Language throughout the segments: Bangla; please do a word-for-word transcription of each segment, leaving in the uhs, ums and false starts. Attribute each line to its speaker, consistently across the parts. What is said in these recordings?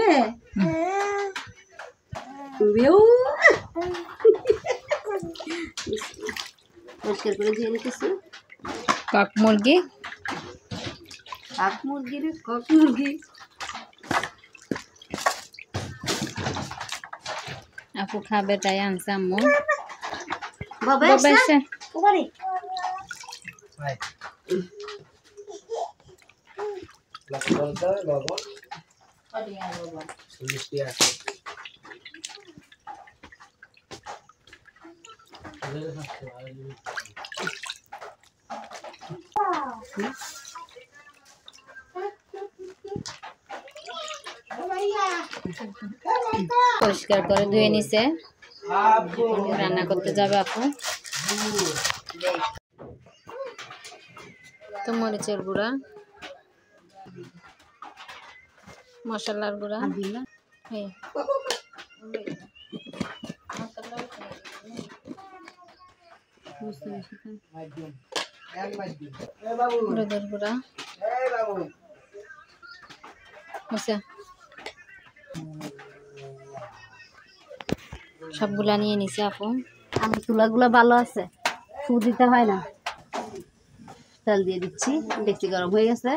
Speaker 1: দিবে পরিষ্কার করে দিয়ে নিতেছি।
Speaker 2: কক মুরগি,
Speaker 1: কক মুরগি রে কক মুরগি।
Speaker 2: আপু খাবে তাই আনছে আম্মু।
Speaker 1: বাবা
Speaker 2: বাবা এসে
Speaker 1: ওবারে
Speaker 3: লবণটা লবণ
Speaker 1: অডিয়া লবণ
Speaker 3: মিষ্টি আছে।
Speaker 2: পরিষ্কার করে ধুয়ে নিছে, রান্না করতে যাবে আপু। তো মরিচের গুঁড়া, মশলার গুঁড়া, এই হলুদের গুঁড়া আচ্ছা সবগুলা নিয়ে নিছে আপু।
Speaker 1: আমার চুলাগুলো ভালো আছে, ফু দিতে হয় না। তেল দিয়ে দিচ্ছি, ডেকচি গরম হয়ে গেছে।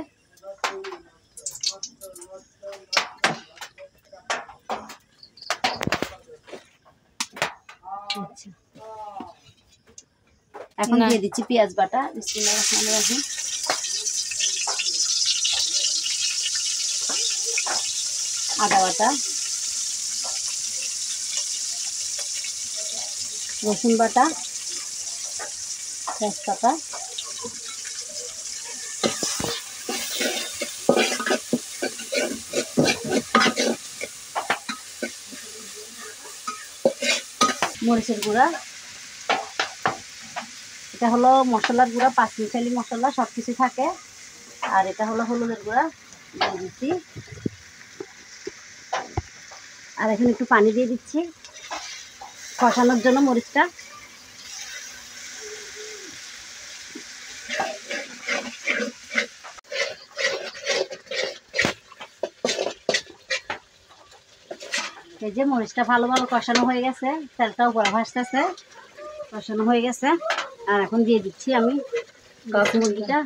Speaker 1: আচ্ছা এখন দিয়ে দিচ্ছি পেঁয়াজ বাটা। বিসমিল্লাহির রহমানির রহিম। আদা বাটা, রসুন বাটা, তেজপাতা, মরিচের গুঁড়া। এটা হলো মশলার গুঁড়া, পাঁচ মিশালি মশলা সব কিছু থাকে। আর এটা হলো হলুদের গুঁড়া দিয়ে দিচ্ছি। আর এখন একটু পানি দিয়ে দিচ্ছি কষানোর জন্য মরিচটা। এই যে মরিচটা ভালো ভালো কষানো হয়ে গেছে, তেলটাও উপরে ভাসতেছে, কষানো হয়ে গেছে। আর এখন দিয়ে দিচ্ছি আমি কক মুরগিটা।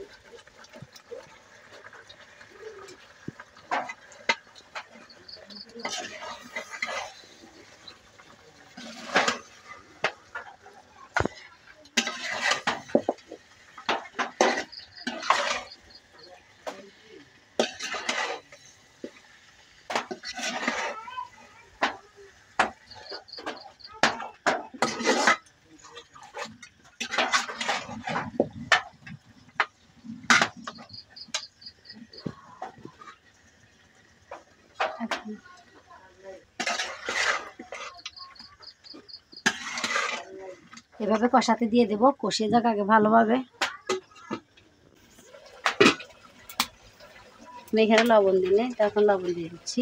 Speaker 1: এভাবে কষাতে দিয়ে দেব, কষিয়ে যাক আগে ভালোভাবে। এখানে লবণ দিলে তখন লবণ দিয়ে দিচ্ছি।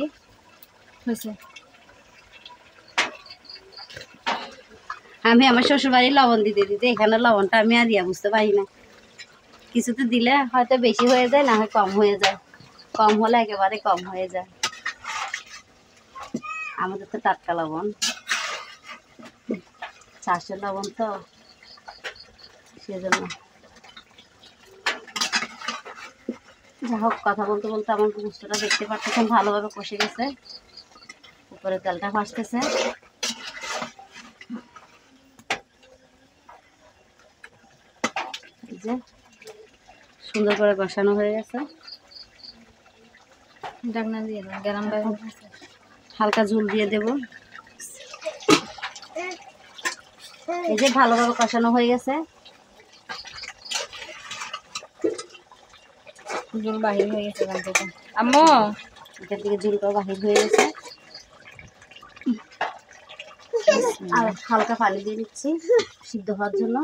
Speaker 1: আমি আমার শ্বশুর বাড়ির লবণ দিতে দিতে এখানে লবণটা আমি আর ইয়া বুঝতে পারি না। কিছুতে দিলে হয়তো বেশি হয়ে যায়, না হয় কম হয়ে যায়। কম হলে একেবারে কম হয়ে যায়। আমাদের তো টাটকা লবণ, চাষের লবণ তো, সেজন্য। যা হোক, কথা বলতে বলতে আমার গুস্তটা দেখতে পাচ্ছেন ভালোভাবে কষে গেছে, উপরে তেলটা ভাসতেছে। এই যে সুন্দর করে কষানো হয়ে গেছে।
Speaker 2: ঢাকনা দিয়ে দাও, গরম
Speaker 1: হালকা ঝোল দিয়ে দেব। এই যে ভালোভাবে কষানো হয়ে গেছে,
Speaker 2: ঝোল বাহির হয়ে গেছে এখান থেকে। আম্মু
Speaker 1: এখান থেকে ঝোলটাও বাহির হয়ে গেছে। আর হালকা পানি দিয়ে দিচ্ছি সিদ্ধ হওয়ার জন্য।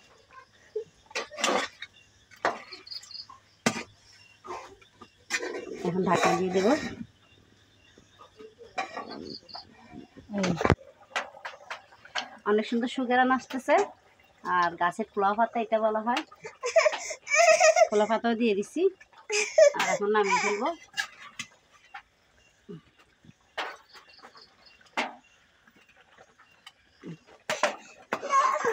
Speaker 1: এখন ঢাকা দিয়ে দেব। অনেক সুন্দর সুগেরান আসতেছে। আর গাছের খোলা পাতা এটা বলা হয়, খোলা পাতাও দিয়ে দিচ্ছি। আর এখন নামিয়ে ফেলবো।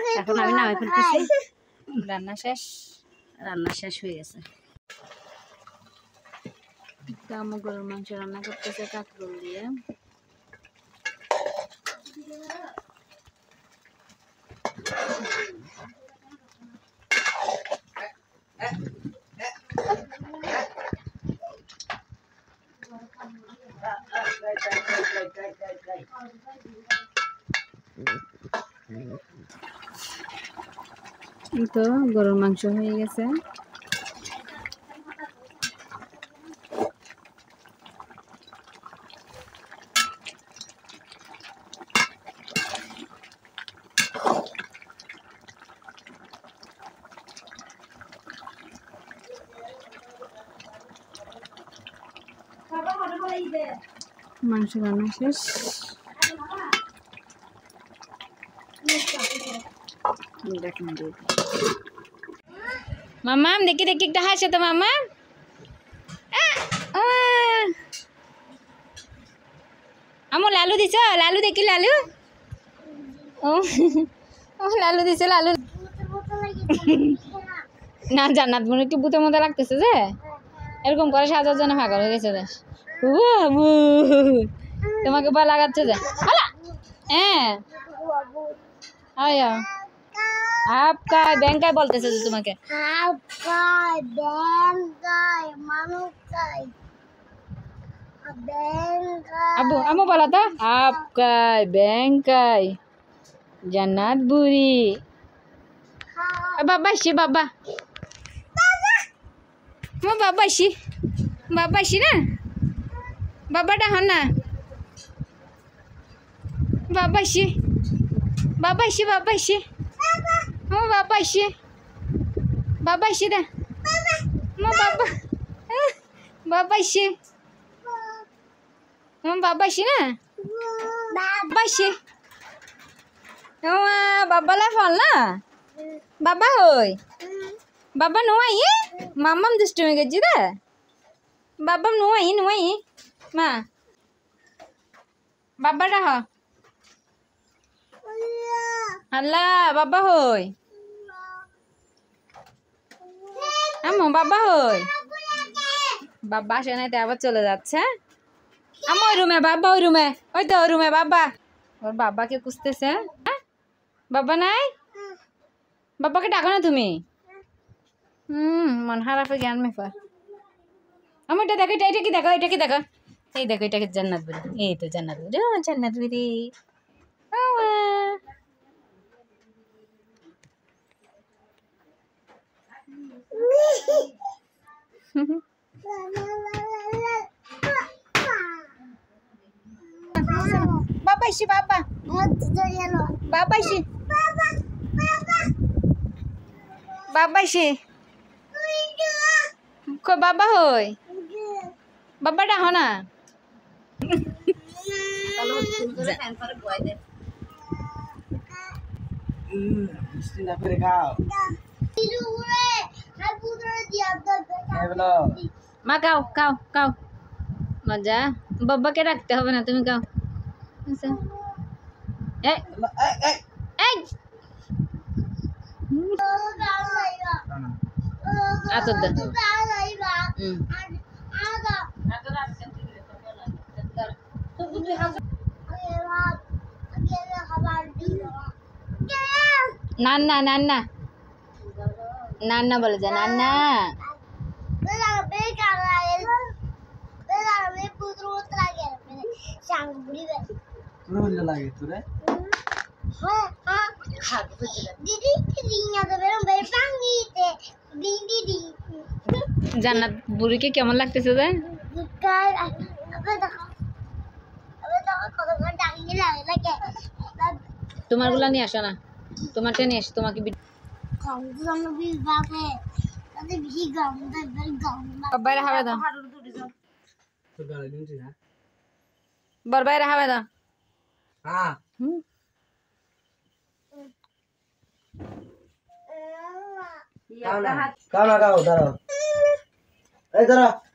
Speaker 1: এখন আমি নামে ফেলতেছি।
Speaker 2: রান্না শেষ,
Speaker 1: রান্না শেষ হয়ে গেছে।
Speaker 2: আম্মু গরুর মাংস রান্না করতেছে কাঁকরোল দিয়ে। এই তো গরুর মাংস হয়ে গেছে। মাংস রান্না শেষ। মামা দেখি দেখি একটা হাসে তো মামা। আমো লালু দিছ, লালু দেখি লালু। ও ও লালু দিছে লালু। না জান্নাত মনে একটু ভূতের মতো লাগতেছে যে এরকম করে সাজার জন্য পাগল হয়ে গেছে যে। তোমাকে ভয় লাগাচ্ছে যে হ্যাঁ আয়া আপকায় ব্যাংকায় বলতেছে যে তোমাকে
Speaker 4: আপকায় ব্যাংকায় মানুকায় ব্যাংকায়
Speaker 2: আবু আমু বলা তো আপকায় ব্যাংকায় জান্নাত বুড়ি বাবা সি বাবা মো বাবা সি বাবা সি না বাবাটা হন না বাবা সি বাবা সি বাবা সি মো বাবা সি বাবা সি দা মো বাবা বাবা সি মো বাবা সি না বাবা সি বাবা লা ফল না বাবা হই বাবা নোয়াই মাম্মাম দুষ্টুমি গেছি দা বাবা নোয়াই নোয়াই মা বাবাটা হ আল্লাহ বাবা হই আম্মু বাবা হই বাবা আসে নাই আবার চলে যাচ্ছে আম্মু ওই রুমে বাবা ওই রুমে ওই তো ওই রুমে বাবা ওর বাবাকে খুঁজতেছে বাবা নাই বাবাকে ডাকো না তুমি হুম মন হারাফে জ্ঞান মেফার আমি এটা দেখো এটা কি দেখো এটা কি দেখো এই দেখো এটাকে জান্নাত বুড়ি এই তো জান্নাত বুড়ি ও জান্নাত বুড়ি বাবা এসে বাবা বাবা এসে বাবা এসে কই বাবা হই বাবাটা হ না
Speaker 3: মিষ্টি না করে খাও
Speaker 2: মা কাও কাও কাও মজা বাবাকে রাখতে হবে না তুমি কাও এই এই আতর দে হুম নান্না নান্না নান্না বলে যা নান্না
Speaker 3: লাগে তোরে
Speaker 2: জান্নাত বুড়িকে কেমন লাগতেছে যে তোমার গুলা নিয়ে আসো না তোমারটা নিয়ে আসো তোমাকে বাইরে হাওয়া দাও বর বাইরে হাওয়া দাও
Speaker 3: হ্যাঁ কাও না কাও দাঁড়াও এই দাঁড়াও